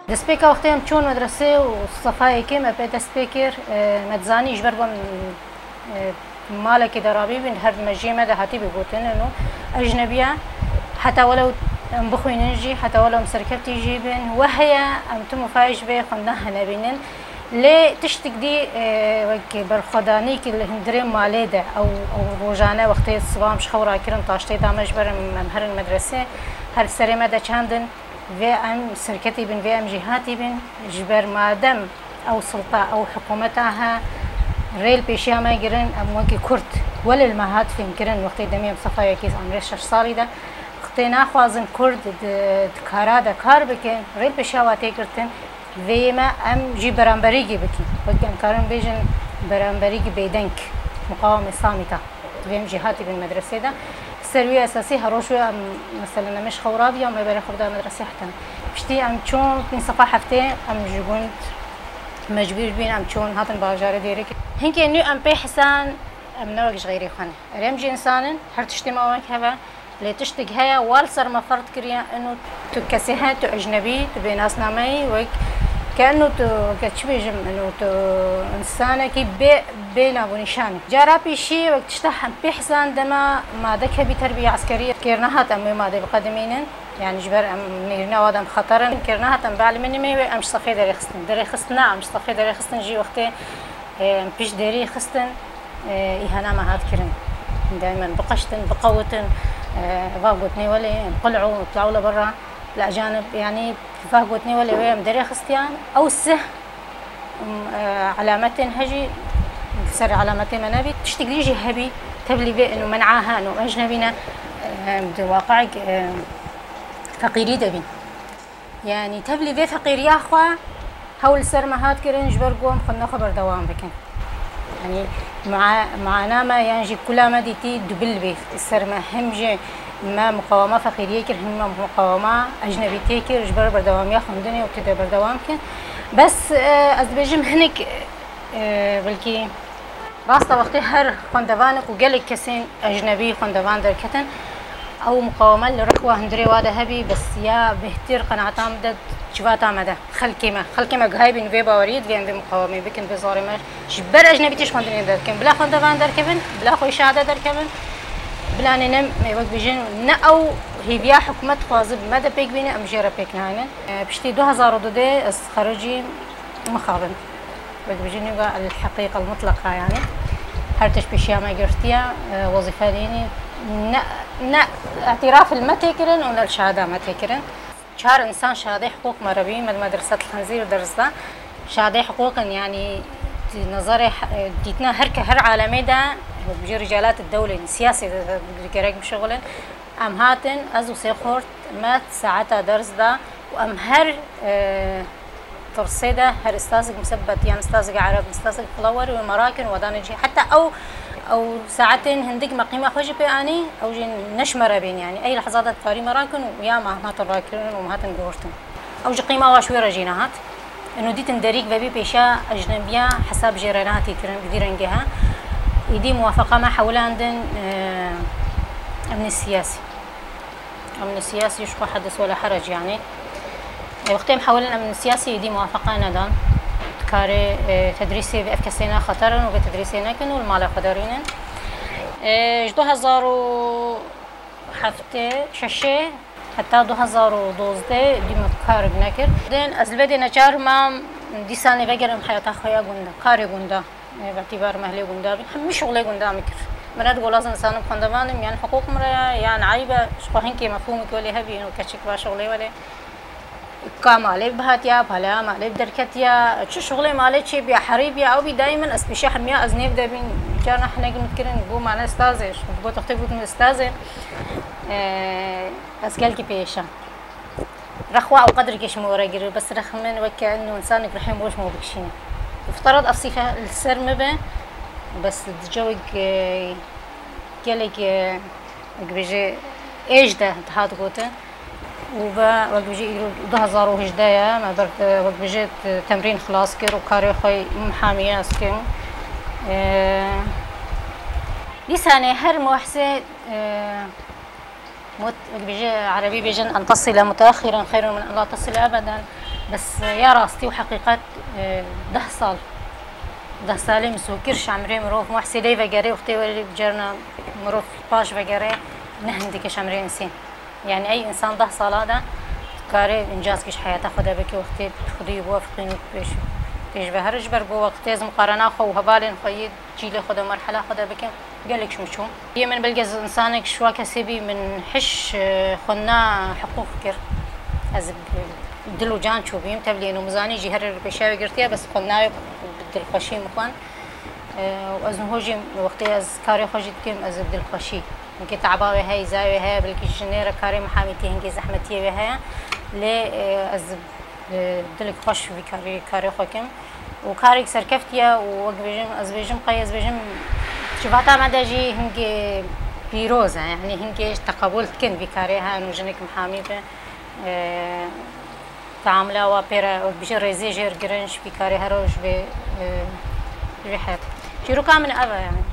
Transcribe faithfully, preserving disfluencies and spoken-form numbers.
دەستپێکا وەختەیەم چۆن مەدرسێ و سەفایەکێم ئەپێ دەستپێکرد مەتزانی ژبەر بۆم مالێکی دەڕابی بین هەر مەژێمە دەهاتی بگوتنن و ئەژنەبیە حتا وەلەو ئەم بخوێننجی حتا وەلەو سەرکەفتیژی بن وە هەیە ئەم تو مفایش بێ خوێندە هەنەبینن لێ تشتێک دی وەک بەرخۆدانێکی لە هەندرێ مالێدا ئەو ئەو ڕۆژانە وەختەیە سبام شخەوڕاکردن تاشتەی دامەش بەرم هەرن مەدرسێ هەر سەرێمە دەچاندن وێ ئەم سەرکەتی بن وێ ئەم جیهاتی بن ژبەر مادەم ئەو سڵتا ئەو حکوومەتا هە رێل پێشیامە گرن ئەم وەکی کورد وەل المەهات فێنکردن وەختی دەمێ سەفایەکی ئەمرێ شەش ساڵیدا وەختێ ناخوازن کورد کارا کار بکەن رێل پێشاوا تێگرتن وێمە ئەم ژی بەرامبەریگی بکەین وەک ئەمکارن بێژن بەرامبەریگی بێدەنگ مقاوم ئیسلامیتا وێم جیهاتی بن مەدرسێدا سەروی ئەساسی هەڕۆژوێ ئەم مەسەلەن ئەمەش خەوڕابی ئەم لەبەرە خوردا مەدرسێ حتەن پشتی ئەم چۆن پێنج سەفا هەفتێ ئەم ژگوند مەجبور بین ئەم چۆن هاتن باژارە دێرەکە هینکێ نوێ ئەم پێی حسان ئەم نەوەکش غەیری خوێن ئەرێم جی ئینسانن هەر تشتی ماوەک هەبە لێ تشتێک هەیە وال سەرمە فەرد کردیان ئەنو تو کەسێ هەیە تو ئەژنەبی تو بێناسنامەی وەک كأنه تو بيجم انه تو انسانك بي بينا ونشان جرابي شيء وقت تشتح بحسان دما ما ذكى بتربيه عسكريه كيرناها تم ما ذي بقدمين يعني جبر ام نيرنا وادم خطرا كيرناها تم بعلم اني ما امش صفي دري خستن دري خستنا امش صفي دري خستن جي وقتي بيش دري خستن اهنا ما هاد كرن دائما بقشتن بقوتن فاقوتني ولي طلعوا طلعوا لبرا الأجانب يعني فاقوتني ولا ويم دري خستيان أو سه علامتين هجي سر علامتين منابي تشتغلي جي هبي تبلي بي إنه منعاها إنه أجنبينا بواقع فقيري دبين يعني تبلي بي فقير يا أخوة هول سر ما هاد كرن جبر قوم خلنا خبر دوام بكن يعني مع معنا ما ينجي كل ما ديتي دبل بي السر ما همجي ما مقاومة فقيرية كر هم مقاومة أجنبية كر جبر بردوام يا خندني وبتدا بردوام كن بس أزبجم هنك بلكي راستا وقتي هر خندوانك وقالك كسين أجنبي خندوان دركتن أو مقاومة اللي ركوا هندري وادا هبي بس يا بهتير قناعتام دد شفاتا مدى خلكي ما خلكي ما جاي بين في باوريد في عند مقاومة بكن بزاري ما جبر أجنبي تيش خندني دركن بلا خندوان دركبن بلا خوي شهادة دركبن بلا نم وقت بيجين نأو هي بيا حكومة خوازب ماذا بيك بيني أم جرا بيك نهاية بشتي دو هزار ودودة خرجي مخابن وقت بيجين يبقى الحقيقة المطلقة يعني هرتش بشيء ما جرتيا وظيفة ديني ن ن اعتراف المتكرن ولا الشهادة متكرن شهر إنسان شهادة حقوق مربي من مدرسة الخنزير درسها شهادة حقوق يعني نظري ديتنا هر كهر عالمي ده بجي رجالات الدولة السياسي كراك بشغلن أم هاتن أزو سيخورت مات ساعتها درس ده وأم هر اه ترصيده هر استاذك مثبت يعني استاذك عرب استاذك فلور ومراكن ودانجي حتى أو أو ساعتين هندق مقيمة خوجي بياني أو جي نشمر بين يعني أي لحظات تفاري مراكن ويا ما هاتن راكن ومهاتن جورتن أو جي قيمة واشويرة جيناهات إنه دي تندريك ببي بيشا أجنبية حساب جيراناتي تديرنجها يدي موافقة ما حول عندن أمن السياسي أمن السياسي يشبه حدث ولا حرج يعني وقتها محول الأمن السياسي يدي موافقة ندان كاري تدريسي بأفكسينا خطرا وبتدريسينا كانوا المال قدرين دو هزار حفتة ششة حتى دو هزار ودوزده دي مكار بنكر دين أزلبدي نجار ما دي سنة بقرم حياة خويا قندا كاري قندا باعتبار مهلي قندا مش شغلي قندا مكر مرات قول لازم إنسان بخندوانم يعني حقوق مرة يعني عيبة شبهن كي مفهومك ولا هبي إنه كشك بشغلي ولا كمالي بهاتيا بلا مالي بدركتيا شو شغلي مالي شيء بيا حريبيا أو بي دائما أسبيشة حمية أزنيف ده بين كان إحنا نتكلم نقول معنا استاذ بقول تختبر من استاذ أسكال كي بيشة رخوة أو قدر كيش مورجر بس رخمن وكأ إنه إنسانك رح يموش مو بكشينه افترض أصيفة السرمة به بس الجوج قالك بيجي إيش ده هاد قوته وبا وقت بيجي ده هزار وهجدايا ما درت وقت بيجي تمرين خلاص كير وكاري خوي محامية أسكن لسانة هر موحسة مت بيجي عربي بيجن أن تصل متأخرا خير من أن لا تصل أبدا بس يا راستي وحقيقة ده صال ده سالي مسوكرش عمري مروف محسي لي فجري وختي ولي بجرنا مروف باش فجري نهندكش عمري إنسان يعني أي إنسان ده صال هذا كاري إنجاز كش حياته خدا بكي وختي خدي بوافقين بيش تيج بهرج بربو وقتيز مقارنة خو هبالين خيد جيل خدا مرحلة خدا بكي قالك شو مشو هي من بلجز إنسانك شو كسبي من حش خنا حقوق كر از دلو جان شو بيم تبلي إنه مزاني جهر بيشاوي قرتيا بس خنا بدل خشي مخان وأز نهوجي وقتي أز كاري خجيت كم أز بدل خشي إنك تعباوي هاي زاوي هاي بلكي جنيرة كاري محاميتي هنجي زحمتي وهاي لي أز دلك خوش في كاري كاري خوكم وكاري سركفتيا وبيجم أز بيجم قي أز بيجم شفاتا مداجي هنجي بيروزة يعني هنجي تقبلت كن في كاريها إنه جنك محامي به تعاملا وبيرا وبيجي زي جير جرنش في كاري هروج ب بحياته شيرو كامل أبا يعني